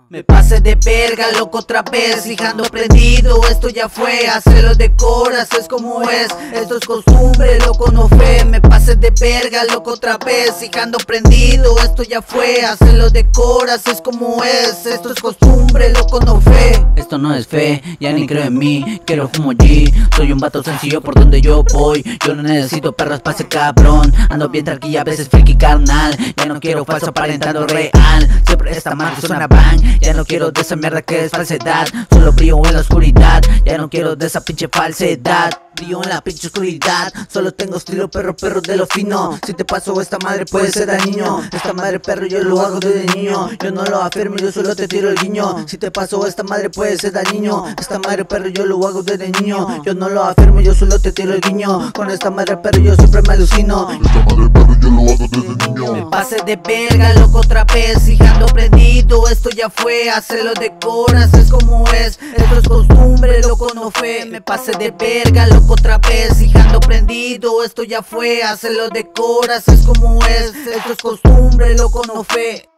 Me pasé de verga, loco, otra vez, lijando prendido, esto ya fue, hacerlo de coras, es como es, esto es costumbre, loco, no fe. Me pasé de verga, loco, otra vez, lijando prendido, esto ya fue, hacerlo de coras, es como es, esto es costumbre, loco, no fe. Esto no es fe, ya ni creo en mí, quiero fumo G, soy un vato sencillo por donde yo voy, yo no necesito perros pa' ese cabrón, ando bien tranquila, a veces friki carnal, ya no quiero falso aparentando real, siempre esta madre suena bang. Ya no quiero de esa mierda que es falsedad, solo brillo en la oscuridad. Ya no quiero de esa pinche falsedad, brillo en la pinche oscuridad. Solo tengo estilo perro, perro de lo fino. Si te paso esta madre puede ser dañino. Esta madre perro yo lo hago desde niño. Yo no lo afirmo, yo solo te tiro el guiño. Si te paso esta madre puede ser dañino. Esta madre perro yo lo hago desde niño. Yo no lo afirmo, yo solo te tiro el guiño. Con esta madre perro yo siempre me alucino. Esta madre perro yo lo hago desde niño. Me pasé de verga, loco, otra vez, lijando prendido, esto ya fue, hacerlo de coras, es como es, esto es costumbre, loco, no fe. Me pasé de verga, loco, otra vez, lijando prendido, esto ya fue, hacerlo de coras, es como es, esto es costumbre, loco, no fe.